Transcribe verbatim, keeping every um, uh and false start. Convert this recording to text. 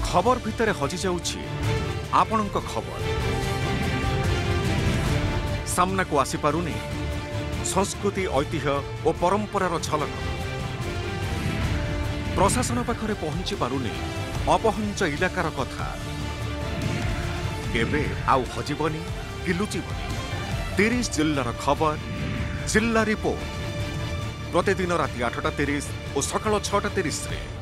खबर भितर हजि जाउछि आपणक खबर सामना को आसी पारुनी संस्कृति ऐतिह्य और परंपरार झलक प्रशासन पाखरे पहुंची पारुनी अपहंच इलाकार कथा केबे आउ हजिबनी कि लुचिबनी तीस जिल्लार खबर जिल्ला रिपोर्ट प्रतिदिन राति आठटा तीस और सकाळ छटा तीस रे।